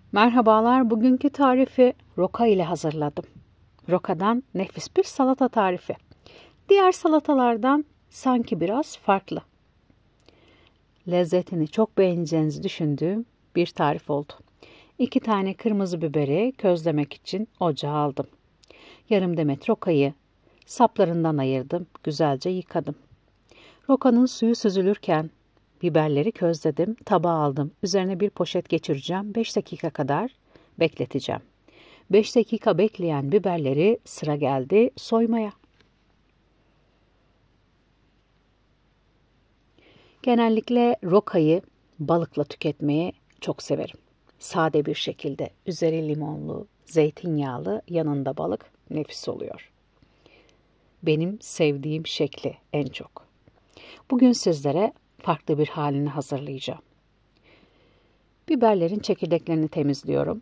Merhabalar, bugünkü tarifi roka ile hazırladım. Rokadan nefis bir salata tarifi. Diğer salatalardan sanki biraz farklı. Lezzetini çok beğeneceğinizi düşündüğüm bir tarif oldu. 2 tane kırmızı biberi közlemek için ocağa aldım. Yarım demet rokayı saplarından ayırdım, güzelce yıkadım. Rokanın suyu süzülürken biberleri közledim, tabağa aldım. Üzerine bir poşet geçireceğim. 5 dakika kadar bekleteceğim. 5 dakika bekleyen biberleri sıra geldi soymaya. Genellikle rokayı balıkla tüketmeyi çok severim. Sade bir şekilde, üzeri limonlu, zeytinyağlı, yanında balık nefis oluyor. Benim sevdiğim şekli en çok. Bugün sizlere farklı bir halini hazırlayacağım. Biberlerin çekirdeklerini temizliyorum.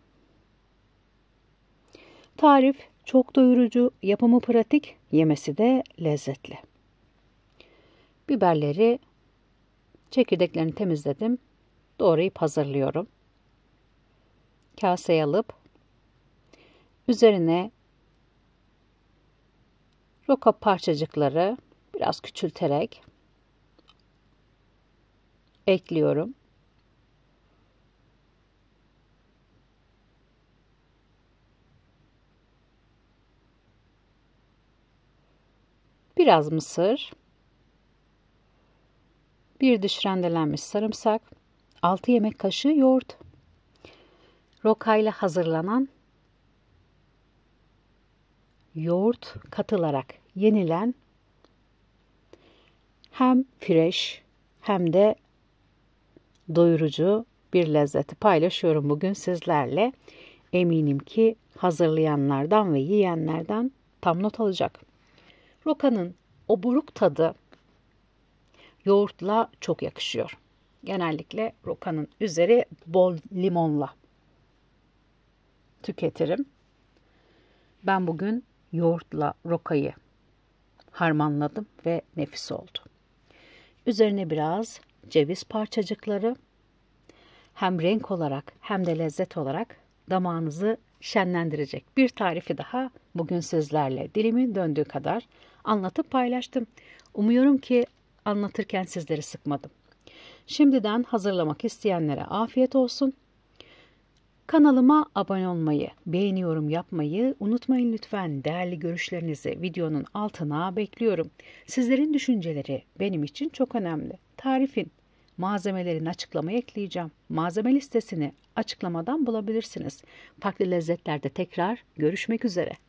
Tarif çok doyurucu, yapımı pratik, yemesi de lezzetli. Biberleri, çekirdeklerini temizledim. Doğrayıp hazırlıyorum. Kaseye alıp üzerine roka parçacıkları biraz küçülterek ekliyorum. Biraz mısır, bir diş rendelenmiş sarımsak, 6 yemek kaşığı yoğurt. Rokayla hazırlanan, yoğurt katılarak yenilen hem fresh hem de doyurucu bir lezzeti paylaşıyorum bugün sizlerle. Eminim ki hazırlayanlardan ve yiyenlerden tam not alacak. Rokanın o buruk tadı yoğurtla çok yakışıyor. Genellikle rokanın üzeri bol limonla tüketirim. Ben bugün yoğurtla rokayı harmanladım ve nefis oldu. Üzerine biraz ceviz parçacıkları, hem renk olarak hem de lezzet olarak damağınızı şenlendirecek bir tarifi daha bugün sizlerle dilimin döndüğü kadar anlatıp paylaştım. Umuyorum ki anlatırken sizleri sıkmadım. Şimdiden hazırlamak isteyenlere afiyet olsun. Kanalıma abone olmayı, beğeni yorum yapmayı unutmayın lütfen. Değerli görüşlerinizi videonun altına bekliyorum. Sizlerin düşünceleri benim için çok önemli. Tarifin malzemelerini açıklamaya ekleyeceğim. Malzeme listesini açıklamadan bulabilirsiniz. Farklı lezzetlerde tekrar görüşmek üzere.